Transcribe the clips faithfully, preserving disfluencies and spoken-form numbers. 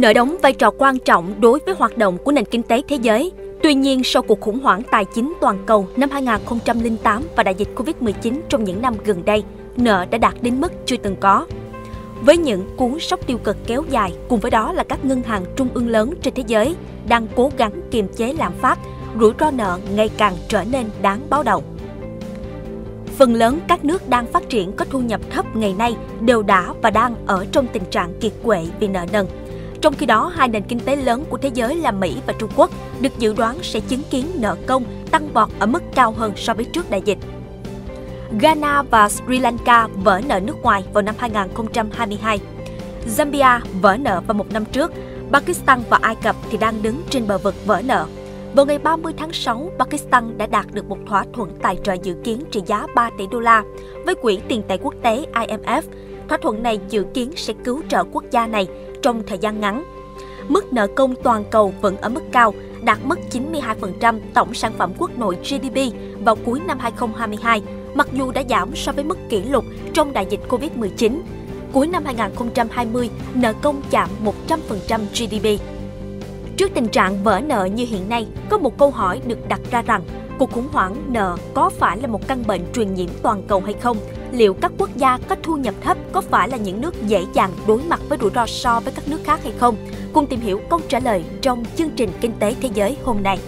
Nợ đóng vai trò quan trọng đối với hoạt động của nền kinh tế thế giới. Tuy nhiên, sau cuộc khủng hoảng tài chính toàn cầu năm hai nghìn không trăm lẻ tám và đại dịch Covid mười chín trong những năm gần đây, nợ đã đạt đến mức chưa từng có. Với những cú sốc tiêu cực kéo dài, cùng với đó là các ngân hàng trung ương lớn trên thế giới đang cố gắng kiềm chế lạm phát, rủi ro nợ ngày càng trở nên đáng báo động. Phần lớn các nước đang phát triển có thu nhập thấp ngày nay đều đã và đang ở trong tình trạng kiệt quệ vì nợ nần. Trong khi đó, hai nền kinh tế lớn của thế giới là Mỹ và Trung Quốc được dự đoán sẽ chứng kiến nợ công tăng vọt ở mức cao hơn so với trước đại dịch. Ghana và Sri Lanka vỡ nợ nước ngoài vào năm hai nghìn không trăm hai mươi hai. Zambia vỡ nợ vào một năm trước. Pakistan và Ai Cập thì đang đứng trên bờ vực vỡ nợ. Vào ngày ba mươi tháng sáu, Pakistan đã đạt được một thỏa thuận tài trợ dự kiến trị giá ba tỷ đô la với Quỹ tiền tệ quốc tế I M F. Thỏa thuận này dự kiến sẽ cứu trợ quốc gia này trong thời gian ngắn. Mức nợ công toàn cầu vẫn ở mức cao, đạt mức chín mươi hai phần trăm tổng sản phẩm quốc nội G D P vào cuối năm hai nghìn không trăm hai mươi hai, mặc dù đã giảm so với mức kỷ lục trong đại dịch Covid mười chín. Cuối năm hai nghìn không trăm hai mươi, nợ công chạm một trăm phần trăm G D P. Trước tình trạng vỡ nợ như hiện nay, có một câu hỏi được đặt ra rằng cuộc khủng hoảng nợ có phải là một căn bệnh truyền nhiễm toàn cầu hay không? Liệu các quốc gia có thu nhập thấp có phải là những nước dễ dàng đối mặt với rủi ro so với các nước khác hay không? Cùng tìm hiểu câu trả lời trong chương trình Kinh tế Thế giới hôm nay.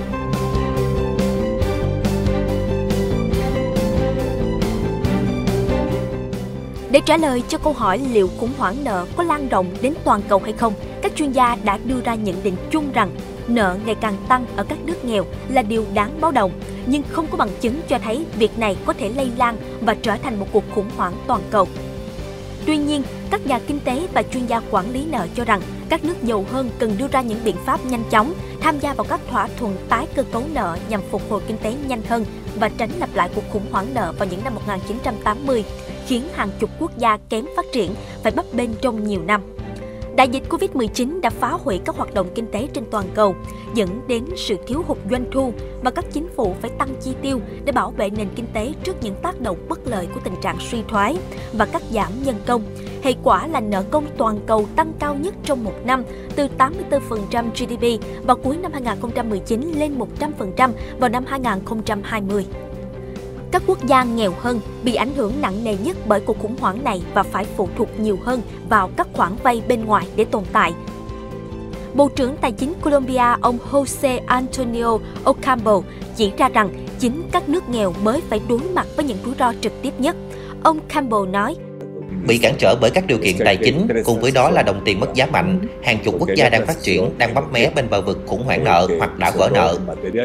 Để trả lời cho câu hỏi liệu khủng hoảng nợ có lan rộng đến toàn cầu hay không, các chuyên gia đã đưa ra nhận định chung rằng nợ ngày càng tăng ở các nước nghèo là điều đáng báo động, nhưng không có bằng chứng cho thấy việc này có thể lây lan và trở thành một cuộc khủng hoảng toàn cầu. Tuy nhiên, các nhà kinh tế và chuyên gia quản lý nợ cho rằng các nước giàu hơn cần đưa ra những biện pháp nhanh chóng, tham gia vào các thỏa thuận tái cơ cấu nợ nhằm phục hồi kinh tế nhanh hơn và tránh lặp lại cuộc khủng hoảng nợ vào những năm một nghìn chín trăm tám mươi, khiến hàng chục quốc gia kém phát triển phải bấp bênh trong nhiều năm. Đại dịch Covid mười chín đã phá hủy các hoạt động kinh tế trên toàn cầu, dẫn đến sự thiếu hụt doanh thu và các chính phủ phải tăng chi tiêu để bảo vệ nền kinh tế trước những tác động bất lợi của tình trạng suy thoái và cắt giảm nhân công. Hệ quả là nợ công toàn cầu tăng cao nhất trong một năm, từ tám mươi tư phần trăm G D P vào cuối năm hai nghìn không trăm mười chín lên một trăm phần trăm vào năm hai nghìn không trăm hai mươi. Các quốc gia nghèo hơn bị ảnh hưởng nặng nề nhất bởi cuộc khủng hoảng này và phải phụ thuộc nhiều hơn vào các khoản vay bên ngoài để tồn tại. Bộ trưởng Tài chính Colombia ông José Antonio Ocampo chỉ ra rằng chính các nước nghèo mới phải đối mặt với những rủi ro trực tiếp nhất. Ông Campbell nói, bị cản trở bởi các điều kiện tài chính, cùng với đó là đồng tiền mất giá mạnh, hàng chục quốc gia đang phát triển, đang mấp mé bên bờ vực khủng hoảng nợ hoặc đã vỡ nợ.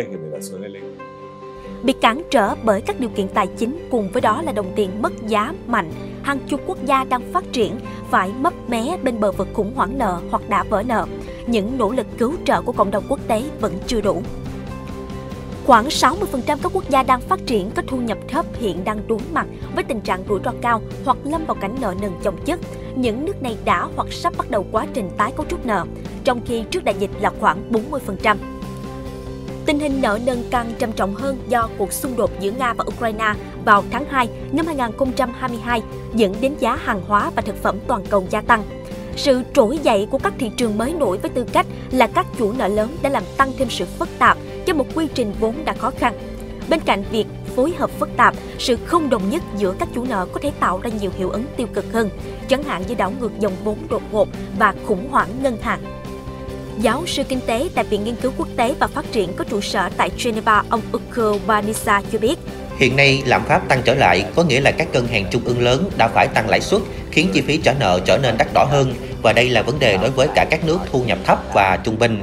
Bị cản trở bởi các điều kiện tài chính cùng với đó là đồng tiền mất giá mạnh, hàng chục quốc gia đang phát triển phải mấp mé bên bờ vực khủng hoảng nợ hoặc đã vỡ nợ. Những nỗ lực cứu trợ của cộng đồng quốc tế vẫn chưa đủ. Khoảng sáu mươi phần trăm các quốc gia đang phát triển có thu nhập thấp hiện đang đối mặt với tình trạng rủi ro cao hoặc lâm vào cảnh nợ nần chồng chất. Những nước này đã hoặc sắp bắt đầu quá trình tái cấu trúc nợ, trong khi trước đại dịch là khoảng bốn mươi phần trăm. Tình hình nợ nần càng trầm trọng hơn do cuộc xung đột giữa Nga và Ukraine vào tháng hai năm hai nghìn không trăm hai mươi hai dẫn đến giá hàng hóa và thực phẩm toàn cầu gia tăng. Sự trỗi dậy của các thị trường mới nổi với tư cách là các chủ nợ lớn đã làm tăng thêm sự phức tạp cho một quy trình vốn đã khó khăn. Bên cạnh việc phối hợp phức tạp, sự không đồng nhất giữa các chủ nợ có thể tạo ra nhiều hiệu ứng tiêu cực hơn, chẳng hạn như đảo ngược dòng vốn đột ngột và khủng hoảng ngân hàng. Giáo sư kinh tế tại Viện Nghiên cứu Quốc tế và Phát triển có trụ sở tại Geneva, ông Uko Banisa cho biết, hiện nay lạm phát tăng trở lại, có nghĩa là các ngân hàng trung ương lớn đã phải tăng lãi suất, khiến chi phí trả nợ trở nên đắt đỏ hơn, và đây là vấn đề đối với cả các nước thu nhập thấp và trung bình.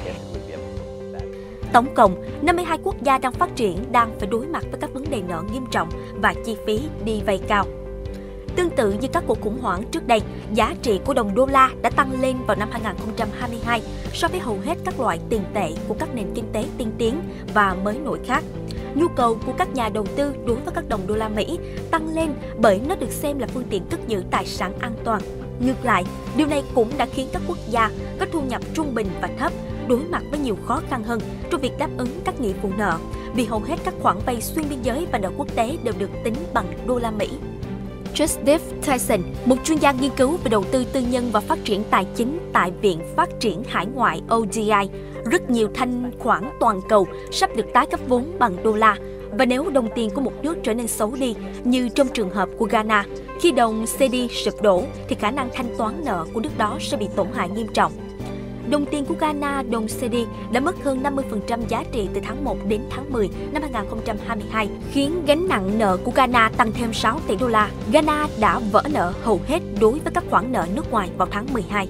Tổng cộng, năm mươi hai quốc gia đang phát triển đang phải đối mặt với các vấn đề nợ nghiêm trọng và chi phí đi vay cao. Tương tự như các cuộc khủng hoảng trước đây, giá trị của đồng đô la đã tăng lên vào năm hai nghìn không trăm hai mươi hai so với hầu hết các loại tiền tệ của các nền kinh tế tiên tiến và mới nổi khác. Nhu cầu của các nhà đầu tư đối với các đồng đô la Mỹ tăng lên bởi nó được xem là phương tiện cất giữ tài sản an toàn. Ngược lại, điều này cũng đã khiến các quốc gia có thu nhập trung bình và thấp đối mặt với nhiều khó khăn hơn trong việc đáp ứng các nghĩa vụ nợ, vì hầu hết các khoản vay xuyên biên giới và nợ quốc tế đều được tính bằng đô la Mỹ. Joseph Tyson, một chuyên gia nghiên cứu về đầu tư tư nhân và phát triển tài chính tại Viện Phát triển Hải ngoại O D I, rất nhiều thanh khoản toàn cầu sắp được tái cấp vốn bằng đô la. Và nếu đồng tiền của một nước trở nên xấu đi, như trong trường hợp của Ghana, khi đồng xê đê sụp đổ thì khả năng thanh toán nợ của nước đó sẽ bị tổn hại nghiêm trọng. Đồng tiền của Ghana, đồng xê đê, đã mất hơn năm mươi phần trăm giá trị từ tháng một đến tháng mười năm hai nghìn không trăm hai mươi hai, khiến gánh nặng nợ của Ghana tăng thêm sáu tỷ đô la. Ghana đã vỡ nợ hầu hết đối với các khoản nợ nước ngoài vào tháng mười hai.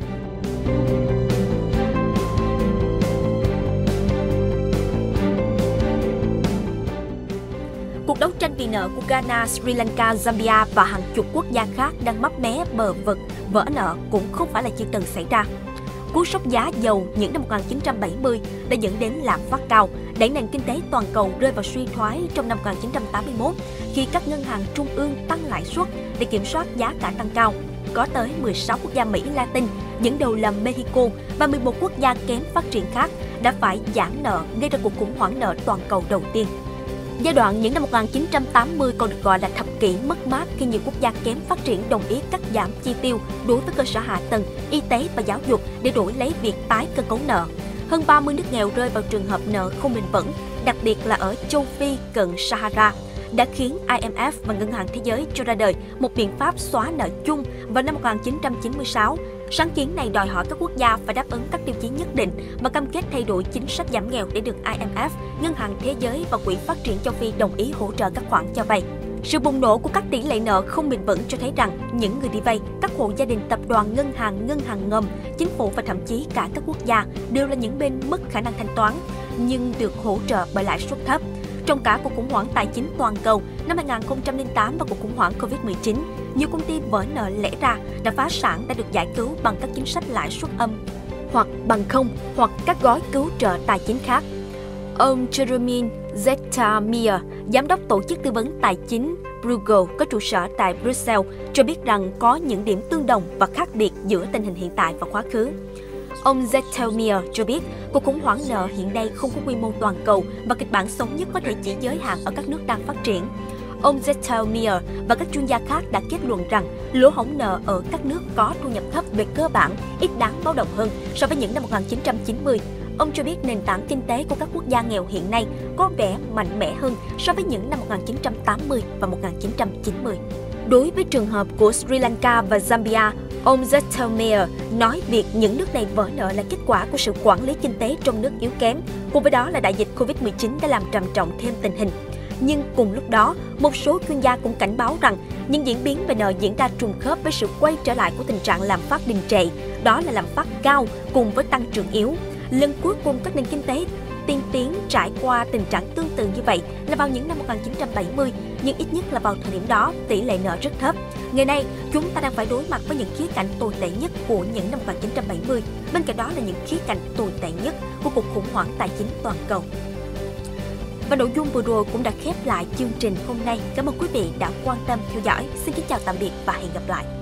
Cuộc đấu tranh vì nợ của Ghana, Sri Lanka, Zambia và hàng chục quốc gia khác đang mấp mé bờ vực vỡ nợ cũng không phải là chưa từng xảy ra. Cú sốc giá dầu những năm một nghìn chín trăm bảy mươi đã dẫn đến lạm phát cao, đẩy nền kinh tế toàn cầu rơi vào suy thoái trong năm một nghìn chín trăm tám mươi mốt khi các ngân hàng trung ương tăng lãi suất để kiểm soát giá cả tăng cao. Có tới mười sáu quốc gia Mỹ Latin, dẫn đầu là Mexico và mười một quốc gia kém phát triển khác đã phải giãn nợ, gây ra cuộc khủng hoảng nợ toàn cầu đầu tiên. Giai đoạn những năm một nghìn chín trăm tám mươi còn được gọi là thập kỷ mất mát khi nhiều quốc gia kém phát triển đồng ý cắt giảm chi tiêu đối với cơ sở hạ tầng, y tế và giáo dục để đổi lấy việc tái cơ cấu nợ. Hơn ba mươi nước nghèo rơi vào trường hợp nợ không bền vững, đặc biệt là ở châu Phi cận Sahara, đã khiến I M F và Ngân hàng Thế giới cho ra đời một biện pháp xóa nợ chung vào năm một nghìn chín trăm chín mươi sáu. Sáng kiến này đòi hỏi các quốc gia phải đáp ứng các tiêu chí nhất định và cam kết thay đổi chính sách giảm nghèo để được I M F, Ngân hàng Thế giới và Quỹ Phát triển châu Phi đồng ý hỗ trợ các khoản cho vay. Sự bùng nổ của các tỷ lệ nợ không bền vững cho thấy rằng những người đi vay, các hộ gia đình, tập đoàn, ngân hàng, ngân hàng ngầm, chính phủ và thậm chí cả các quốc gia đều là những bên mất khả năng thanh toán, nhưng được hỗ trợ bởi lãi suất thấp. Trong cả cuộc khủng hoảng tài chính toàn cầu năm hai nghìn không trăm lẻ tám và cuộc khủng hoảng Covid mười chín, nhiều công ty vỡ nợ lẽ ra đã phá sản đã được giải cứu bằng các chính sách lãi suất âm hoặc bằng không hoặc các gói cứu trợ tài chính khác. Ông Jeremy Zettermeier, giám đốc tổ chức tư vấn tài chính Bruegel có trụ sở tại Brussels, cho biết rằng có những điểm tương đồng và khác biệt giữa tình hình hiện tại và quá khứ. Ông Zettermeier cho biết cuộc khủng hoảng nợ hiện nay không có quy mô toàn cầu và kịch bản xấu nhất có thể chỉ giới hạn ở các nước đang phát triển. Ông Zettermeier và các chuyên gia khác đã kết luận rằng lỗ hổng nợ ở các nước có thu nhập thấp về cơ bản ít đáng báo động hơn so với những năm một nghìn chín trăm chín mươi. Ông cho biết nền tảng kinh tế của các quốc gia nghèo hiện nay có vẻ mạnh mẽ hơn so với những năm một nghìn chín trăm tám mươi và một nghìn chín trăm chín mươi. Đối với trường hợp của Sri Lanka và Zambia, ông Zettermeier nói việc những nước này vỡ nợ là kết quả của sự quản lý kinh tế trong nước yếu kém, cùng với đó là đại dịch Covid mười chín đã làm trầm trọng thêm tình hình. Nhưng cùng lúc đó, một số chuyên gia cũng cảnh báo rằng những diễn biến về nợ diễn ra trùng khớp với sự quay trở lại của tình trạng lạm phát đình trệ, đó là lạm phát cao cùng với tăng trưởng yếu. Lần cuối cùng các nền kinh tế tiên tiến trải qua tình trạng tương tự như vậy là vào những năm một nghìn chín trăm bảy mươi, nhưng ít nhất là vào thời điểm đó tỷ lệ nợ rất thấp. Ngày nay, chúng ta đang phải đối mặt với những khía cạnh tồi tệ nhất của những năm một nghìn chín trăm bảy mươi, bên cạnh đó là những khía cạnh tồi tệ nhất của cuộc khủng hoảng tài chính toàn cầu. Và nội dung vừa rồi cũng đã khép lại chương trình hôm nay. Cảm ơn quý vị đã quan tâm theo dõi. Xin kính chào tạm biệt và hẹn gặp lại.